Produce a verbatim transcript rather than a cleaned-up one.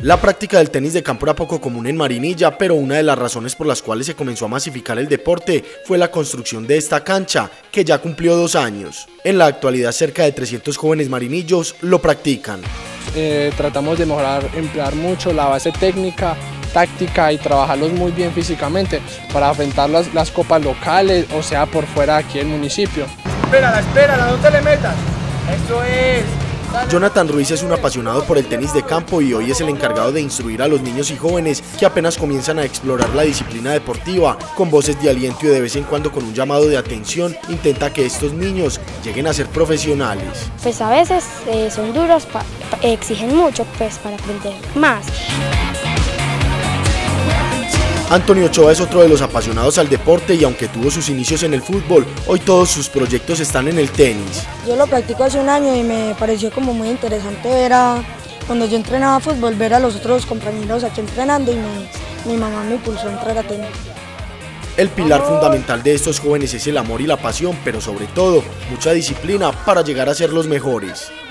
La práctica del tenis de campo era poco común en Marinilla, pero una de las razones por las cuales se comenzó a masificar el deporte fue la construcción de esta cancha, que ya cumplió dos años. En la actualidad, cerca de trescientos jóvenes marinillos lo practican. Eh, tratamos de mejorar, emplear mucho la base técnica, táctica y trabajarlos muy bien físicamente para enfrentar las, las copas locales, o sea, por fuera de aquí del municipio. Espérala, espérala, no te le metas. Eso es. Jonathan Ruiz es un apasionado por el tenis de campo y hoy es el encargado de instruir a los niños y jóvenes que apenas comienzan a explorar la disciplina deportiva. Con voces de aliento y de vez en cuando con un llamado de atención, intenta que estos niños lleguen a ser profesionales. Pues a veces eh, son duros, pa, pa, exigen mucho pues para aprender más. Antonio Ochoa es otro de los apasionados al deporte y aunque tuvo sus inicios en el fútbol, hoy todos sus proyectos están en el tenis. Yo lo practico hace un año y me pareció como muy interesante ver a, cuando yo entrenaba fútbol, ver a los otros compañeros aquí entrenando y me, mi mamá me impulsó a entrar a tenis. El pilar fundamental de estos jóvenes es el amor y la pasión, pero sobre todo, mucha disciplina para llegar a ser los mejores.